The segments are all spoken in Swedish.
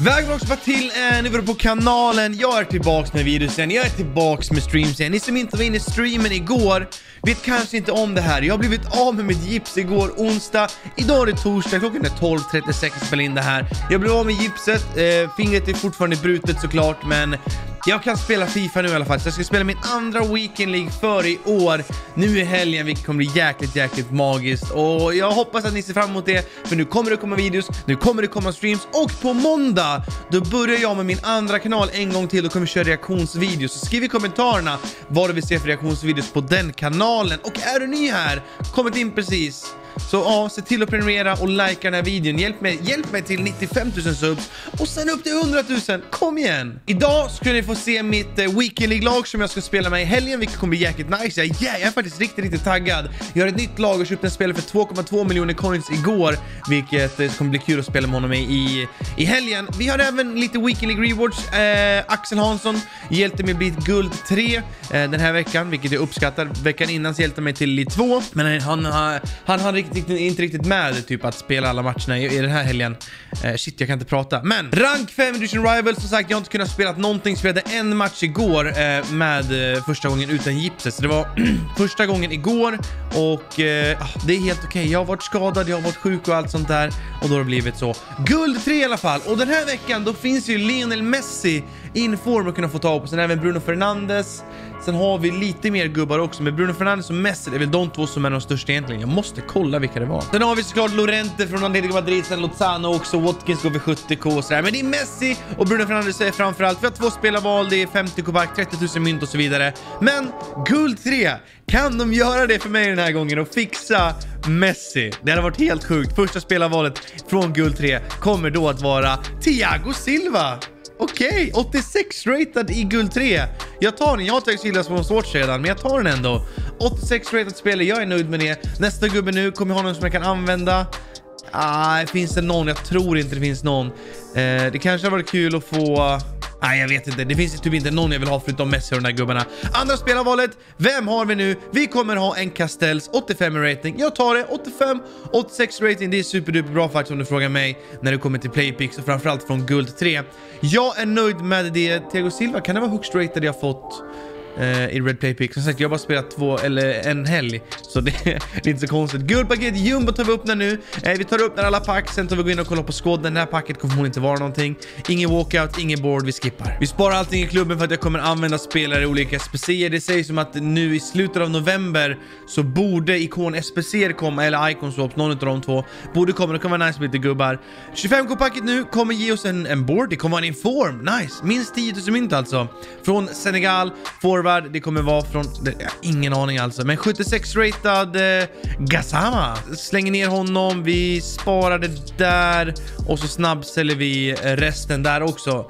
Välkommen också till en nivå på kanalen. Jag är tillbaks med videosen. Jag är tillbaks med streams igen. Ni som inte var inne i streamen igår vet kanske inte om det här. Jag har blivit av med mitt gips igår onsdag. Idag är det torsdag, klockan är 12:36 att spela in det här. Jag blev av med gipset. Fingret är fortfarande brutet såklart, men jag kan spela FIFA nu i alla fall. Så jag ska spela min andra Weekend League för i år. Nu i helgen, vilket kommer bli jäkligt magiskt. Och jag hoppas att ni ser fram emot det. För nu kommer det komma videos, nu kommer det komma streams. Och på måndag, då börjar jag med min andra kanal en gång till. Då kommer vi köra reaktionsvideos. Så skriv i kommentarerna vad du vill se för reaktionsvideos på den kanalen. Och är du ny här, kommit in precis. Så ja, se till att prenumerera och likea den här videon. Hjälp mig till 95 000 subs. Och sen upp till 100 000. Kom igen! Idag ska ni få se mitt Weekend League-lag som jag ska spela med i helgen, vilket kommer bli jäkligt nice. Jag är faktiskt riktigt taggad. Jag har ett nytt lag och köpte en spelare för 2,2 miljoner coins igår, vilket kommer bli kul att spela med honom i helgen. Vi har även lite Weekend League rewards. Axel Hansson hjälpte mig bli guld 3 den här veckan, vilket jag uppskattar. Veckan innan så hjälpte mig till Elite 2, men han har inte riktigt med typ att spela alla matcherna i den här helgen. Shit, jag kan inte prata. Men rank 5 Edition Rivals, som sagt, jag har inte kunnat spela någonting. Spelade en match igår med första gången utan gipset. Så det var första gången igår. Och det är helt okej. Jag har varit skadad, jag har varit sjuk och allt sånt där. Och då har det blivit så. Guld 3 i alla fall. Och den här veckan då finns ju Lionel Messi in form att kunna få ta på. Sen även Bruno Fernandes. Sen har vi lite mer gubbar också. Med Bruno Fernandes och Messi, det är väl de två som är de största egentligen. Jag måste kolla vilka det var. Sen har vi såklart Lorente från Atletico Madrid. Sen Lozano också. Watkins går vid 70k och sådär. Men det är Messi och Bruno Fernandes är framförallt. Vi har 2 spelarval, det är 50k back, 30 000 mynt och så vidare. Men guld 3, kan de göra det för mig den här gången och fixa Messi? Det hade varit helt sjukt. Första spelarvalet från guld 3 kommer då att vara Thiago Silva. Okej, 86 ratad i guld 3. Jag tar den, jag har Thiago Silva som svårt redan, men jag tar den ändå. 86 ratad spelare, jag är nöjd med det. Nästa gubbe nu, kommer jag ha någon som jag kan använda? Finns det någon? Jag tror inte det finns någon. Det kanske har varit kul att få... Nej, jag vet inte. Det finns typ inte någon jag vill ha förutom Messi och de där gubbarna. Andra spelarvalet. Vem har vi nu? Vi kommer ha en Castells 85 rating. Jag tar det. 85, 86 rating. Det är superduper bra faktiskt om du frågar mig när det kommer till playpicks och framförallt från guld 3. Jag är nöjd med det. Thiago Silva, kan det vara högst rated jag fått i Red Playpick? Som sagt, jag har bara spelat 2 eller en helg, så det är inte så konstigt. Guldpaket Jumbo tar vi upp nu. Vi tar upp när alla pack, sen tar vi gå in och kolla på skåden. Den här packet kommer hon inte vara någonting. Ingen walkout, ingen board, vi skippar. Vi sparar allting i klubben för att jag kommer använda spelare i olika SPC:er. Det sägs som att nu i slutet av november så borde ikon SPC:er komma, eller icon swaps, någon av de två borde komma. Det kommer vara nice med lite gubbar. 25k packet nu kommer ge oss en board. Det kommer vara en inform, nice. Minst 10 000 mynt alltså. Från Senegal, det kommer vara från... ingen aning alltså. Men 76 ratad Gassama. Slänger ner honom. Vi sparar det där. Och så snabbsäljer vi resten där också.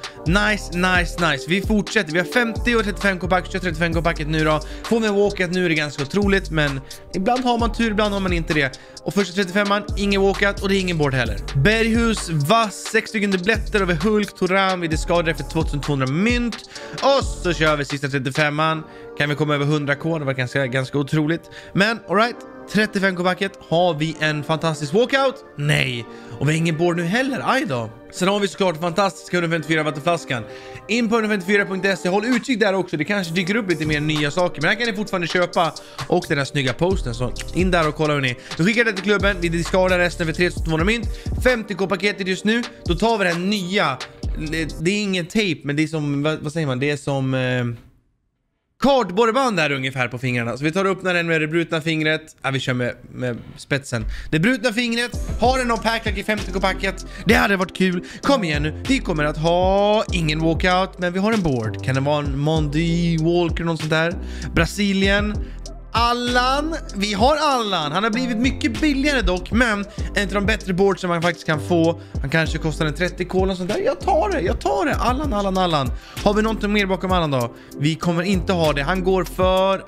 Nice. Vi fortsätter. Vi har 50 och 35k pack. 35k packet nu då. Får vi en walkout nu är det ganska otroligt. Men ibland har man tur, ibland har man inte det. Och första 35an, ingen walkout och det är ingen board heller. Berghus, vass, 6 stycken dubbletter över Hulk, Toram, vi skadade för 2200 mynt. Och så kör vi sista 35an. Kan vi komma över 100k, det var ganska otroligt. Men alright, 35k packet. Har vi en fantastisk walkout? Nej. Och vi har ingen board nu heller, aj då. Sen har vi såklart fantastiska 154 vattenflaskan. In på 154.se, håll utkik där också. Det kanske dyker upp lite mer nya saker, men här kan ni fortfarande köpa. Och den här snygga posten, så in där och kolla hur ni. Då skickar det till klubben, vi discardar resten för 3200 mynt. 50k paketet just nu, då tar vi den nya. Det är ingen tape, men det är som, vad säger man, det är som... kardborreband där ungefär på fingrarna. Så vi tar upp den med det brutna fingret. Vi kör med spetsen. Det brutna fingret. Har den någon packlack i 50k packet? Det hade varit kul. Kom igen nu. Vi kommer att ha ingen walkout, men vi har en board. Kan det vara en Mondi Walker, något sånt där? Brasilien. Allan, vi har Allan. Han har blivit mycket billigare dock, men en av de bättre boards som man faktiskt kan få. Han kanske kostar en 30k och sånt där. Jag tar det. Allan. Har vi någonting mer bakom Allan då? Vi kommer inte ha det. Han går för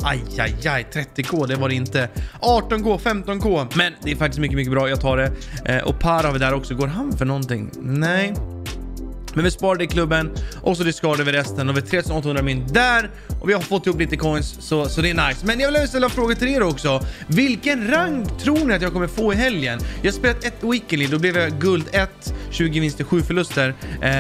30k, det var det inte. 18k, 15k. Men det är faktiskt mycket bra, jag tar det. Och Par har vi där också. Går han för någonting? Nej. Men vi sparade i klubben och så discardade vi resten och vi 3800 mynt där och vi har fått ihop lite coins så det är nice. Men jag vill ställa frågor till er också. Vilken rank tror ni att jag kommer få i helgen? Jag har spelat ett weekly, då blev jag guld 1, 20 vinster, 7 förluster.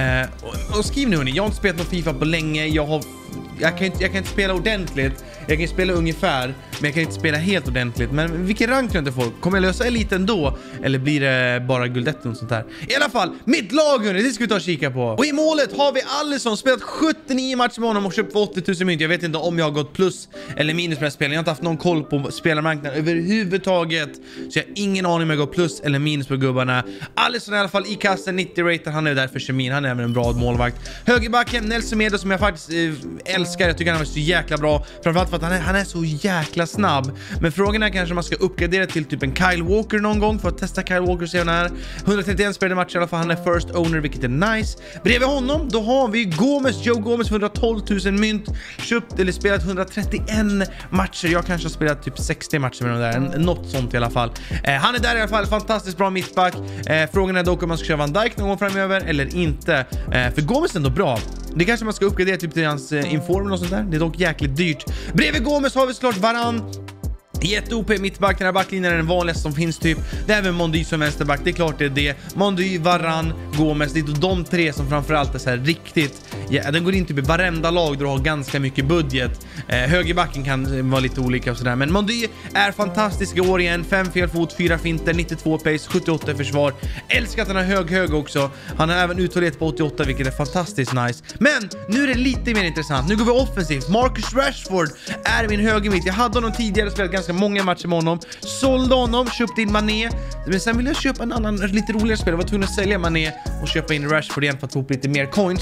Och skriv nu hörni, jag har inte spelat någon FIFA på länge. Jag kan inte spela ordentligt. Jag kan spela ungefär, men jag kan inte spela helt ordentligt. Men vilken rank tror inte folk? Kommer jag lösa eliten då? Eller blir det bara guld 1 och sånt där? I alla fall, mitt lag hörni, det ska vi ta och kika på. Och i målet har vi Alisson, spelat 79 matcher med honom och köpt för 80 000 mynt. Jag vet inte om jag har gått plus eller minus med spelen. Jag har inte haft någon koll på spelarmarknaden överhuvudtaget. Så jag har ingen aning om jag går plus eller minus på gubbarna. Alisson i alla fall i kassen, 90 rater. Han är där för kemin, han är även en bra målvakt. Högerbacken, Nelson Medo som jag faktiskt älskar. Jag tycker han är så jäkla bra. Framförallt för att han är så jäkla snabb. Men frågan är kanske man ska uppgradera till typ en Kyle Walker någon gång för att testa Kyle Walker senare. 131 spelade matcher i alla fall. Han är first owner, vilket är nice. Bredvid honom, då har vi Joe Gomez 112 000 mynt. Köpt eller spelat 131 matcher. Jag kanske har spelat typ 60 matcher med dem där. Något sånt i alla fall. Han är där i alla fall. Fantastiskt bra mittback. Frågan är dock om man ska köra Van Dijk någon gång framöver eller inte. För Gomez är ändå bra. Det kanske man ska uppgradera typ till hans inform och sånt där. Det är dock jäkligt dyrt. Bredvid Gomez har vi såklart Varane. Jätte-OP mittback, den här backlinjen är den vanligaste som finns typ. Det är även Mondy som vänsterback, det är klart det är det. Mondy, Varane, Gomez, det är de tre som framförallt är så här riktigt. Ja, den går in typ i varenda lag där du har ganska mycket budget. Högerbacken kan vara lite olika och sådär. Men Mondy är fantastisk i år igen. 5 felfot, 4 finter, 92 pace, 78 i försvar. Älskar att han har hög också. Han har även uthållighet på 88, vilket är fantastiskt nice. Men nu är det lite mer intressant. Nu går vi offensivt. Marcus Rashford är min högermitt. Jag hade honom tidigare, spelat ganska många matcher med honom. Sålde honom, köpte in Mané. Men sen ville jag köpa en annan lite roligare spelare. Jag var tvungen att sälja Mané och köpa in Rashford igen för att få upp lite mer coins.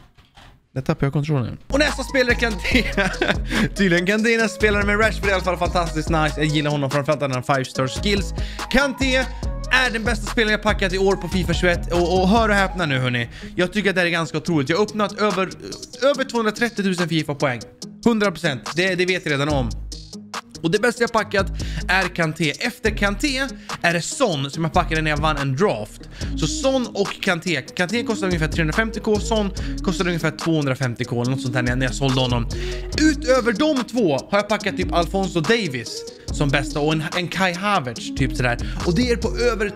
Där tappar jag kontrollen. Och nästa spelare Kanté. Tydligen Kanté nästa spelare med Rashford i alla fall fantastiskt nice. Jag gillar honom framförallt att han har 5-star skills. Kanté är den bästa spelaren jag packat i år på FIFA 21. Och hör och häpna nu hörni. Jag tycker att det är ganska otroligt. Jag har öppnat över 230 000 FIFA-poäng. 100%. Det vet jag redan om. Och det bästa jag packat är Kanté. Efter Kanté är det Son som jag packade när jag vann en draft. Så Son och Kanté. Kanté kostar ungefär 350k. Son kostar ungefär 250k. Eller något sånt här när jag sålde honom. Utöver de två har jag packat typ Alphonso Davies som bästa och en Kai Havertz typ sådär. Och det är på över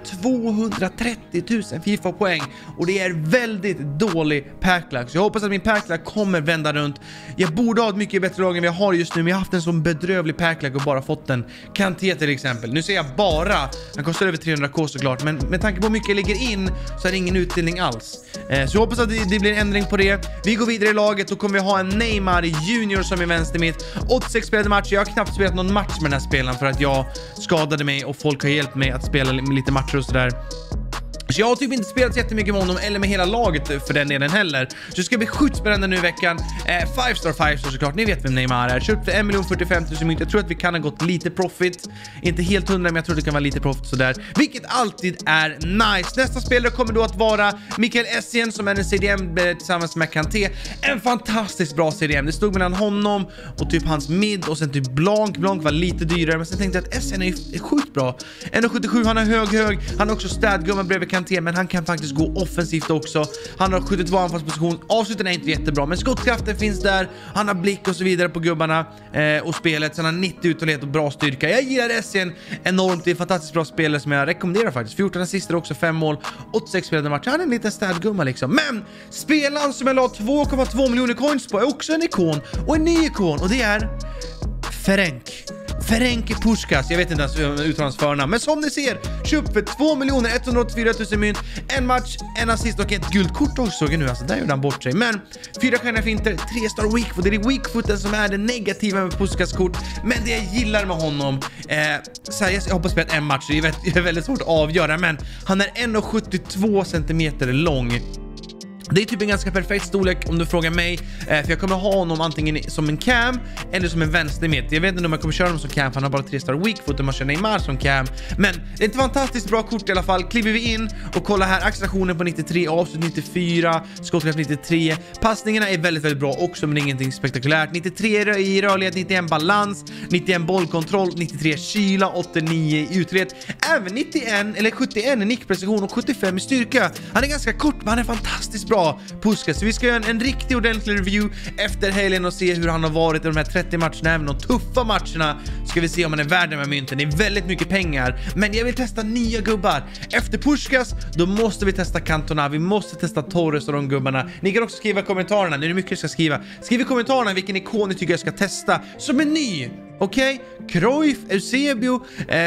230 000 FIFA-poäng. Och det är väldigt dålig packlack. Så jag hoppas att min packlack kommer vända runt. Jag borde ha ett mycket bättre lag än vi har just nu. Men jag har haft en sån bedrövlig packlack och bara fått en Kanté till exempel. Nu ser jag bara, han kostar över 300k såklart. Men med tanke på hur mycket jag lägger in så är det ingen utdelning alls. Så jag hoppas att det blir en ändring på det. Vi går vidare i laget och kommer vi ha en Neymar Junior som är vänster mitt. 86 spelade matcher. Jag har knappt spelat någon match med den här spelaren för att jag skadade mig och folk har hjälpt mig att spela lite matcher och sådär. Så jag har typ inte spelat jättemycket med honom eller med hela laget för den delen heller. Så det ska bli sjukt spännande nu i veckan. 5-star såklart, ni vet vem Neymar är. Köpt för 1 45 000 mynt. Jag tror att vi kan ha gått lite profit. Inte helt 100, men jag tror det kan vara lite profit sådär. Vilket alltid är nice. Nästa spelare kommer då att vara Mikael Essien som är en CDM tillsammans med Kanté. En fantastiskt bra CDM. Det stod mellan honom och typ hans mid och sen typ Blanc. Blanc var lite dyrare, men sen tänkte jag att Essien är sjukt bra. 1,77, han är hög. Han har också städgumma bredvid Kanté, men han kan faktiskt gå offensivt också. Han har 72 anfallsposition. Avsluten är inte jättebra, men skottkraften finns där. Han har blick och så vidare på gubbarna och spelet. Sen har 90 uthållighet och bra styrka. Jag gillar Essien enormt. Det är fantastiskt bra spelare som jag rekommenderar faktiskt. 14 assister också, 5 mål, 86 spelade matcher. Han är en liten städgumma liksom. Men spelaren som jag la 2,2 miljoner coins på är också en ikon och en ny ikon, och det är Ferenc Puskas. Jag vet inte ens utan hans förnamn. Men som ni ser, köpt för 2 184 000 mynt. En match, en assist och ett guldkort också nu. Alltså där gjorde han bort sig. Men 4 stjärnor finter, 3-star weakfoot. Det är weakfooten som är det negativa med Puskas kort. Men det jag gillar med honom, så här, jag hoppas spela en match. Det är väldigt svårt att avgöra. Men han är 1,72 centimeter lång. Det är typ en ganska perfekt storlek om du frågar mig. För jag kommer ha honom antingen som en cam eller som en vänstermitt. Jag vet inte om jag kommer köra honom som cam, för han har bara 3-star weakfoot och man kör Neymar som cam. Men det är ett fantastiskt bra kort i alla fall. Kliver vi in och kollar här, accelerationen på 93, avslut 94, skottkraft 93. Passningarna är väldigt, väldigt bra också, men ingenting spektakulärt. 93 i rörlighet, 91 balans, 91 bollkontroll, 93 kyla, 89 i utrett. Även 91 eller 71 i nickprecision och 75 i styrka. Han är ganska kort, men han är fantastiskt bra. bra Puskas. Så vi ska göra en riktig ordentlig review efter helgen och se hur han har varit i de här 30 matcherna. Även de tuffa matcherna ska vi se om han är värd de här mynten. Det är väldigt mycket pengar, men jag vill testa nya gubbar. Efter Puskas, då måste vi testa Cantona. Vi måste testa Torres och de gubbarna. Ni kan också skriva i kommentarerna. Nu är det mycket jag ska skriva. Skriv i kommentarerna vilken ikon ni tycker jag ska testa som är ny. Okej? Cruyff, Eusebio,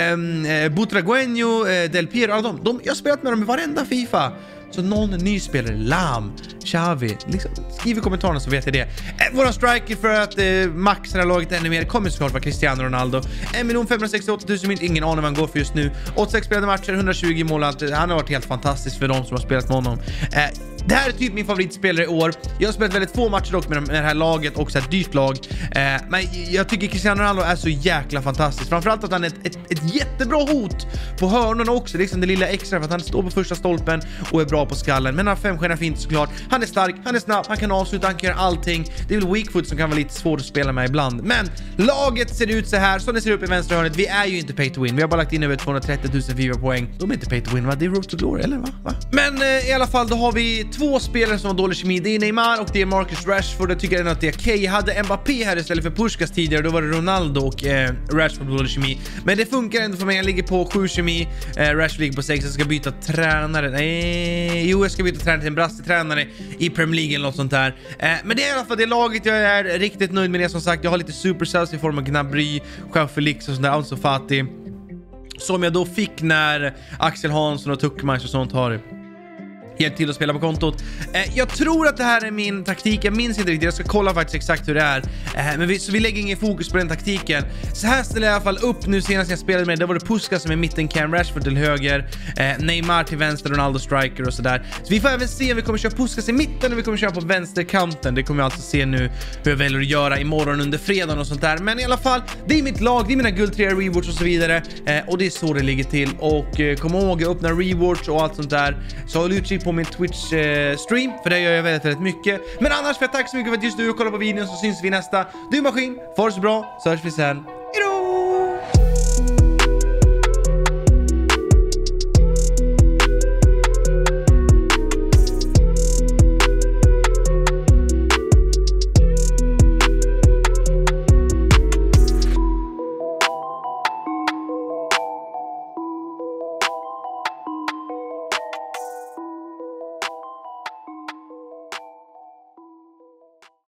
Butragueño, Del Piero, alla jag har spelat med dem i varenda FIFA. Så någon ny spelare, Lam, Xavi, liksom, skriv i kommentarerna så vet jag det. Våra striker för att maxa det här laget ännu mer kommer såklart vara Cristiano Ronaldo. 1.568 000 mynt, ingen aning vad han går för just nu. 86 spelade matcher, 120 mål, han har varit helt fantastisk för de som har spelat med honom. Det här är typ min favoritspelare i år. Jag har spelat väldigt få matcher dock med det här laget, också ett dyrt lag. Men jag tycker Cristiano Ronaldo är så jäkla fantastisk. Framförallt att han är ett jättebra hot på hörnorna också. Liksom det lilla extra för att han står på första stolpen och är bra på skallen. Men han har 5 fint såklart. Han är stark, han är snabb, han kan avsluta, han kan göra allting. Det är väl weakfoot som kan vara lite svårt att spela med ibland. Men laget ser ut så här, som det ser upp i vänstra hörnet. Vi är ju inte pay to win. Vi har bara lagt in över 230 000 FIFA-poäng. De är inte pay to win, va? Det är road to glory, eller va? Men i alla fall, då har vi 2 spelare som har dålig kemi. Det är Neymar och det är Marcus Rashford. Jag tycker ändå att det är okej. Jag hade Mbappé här istället för Puskas tidigare. Då var det Ronaldo och Rashford på dålig kemi. Men det funkar ändå för mig. Jag ligger på 7 kemi. Rashford ligger på 6. Jag ska byta tränare. Jag ska byta tränare till en brasse-tränare i Premier League eller något sånt där. Men det är i alla fall det laget jag är riktigt nöjd med det. Som sagt, jag har lite supercells i form av Gnabry, Joao Felix och sånt där. Ansu Fati. Som jag då fick när Axel Hansson och Tuckmans och sånt har hjälpt till att spela på kontot. Jag tror att det här är min taktik. Jag minns inte riktigt. Jag ska kolla faktiskt exakt hur det är. Men vi lägger ingen fokus på den taktiken. Så här ställer jag i alla fall upp nu senast jag spelade med det. Då var det Puskas som är mitten, Cam Rashford till höger, Neymar till vänster, Ronaldo striker och sådär. Så vi får även se om vi kommer köra Puskas i mitten och vi kommer köra på vänsterkanten. Det kommer jag alltså se nu hur jag väljer att göra imorgon under fredagen och sånt där. Men i alla fall, det är mitt lag, det är mina guld 3 rewards och så vidare. Och det är så det ligger till. Och kom ihåg, jag öppnar rewards och allt sånt där. Så håll utkik på min Twitch-stream, för det gör jag väldigt mycket. Men annars, för tack så mycket för att just du kollar på videon, så syns vi nästa. Du maskin, får det så bra, så hörs vi sen.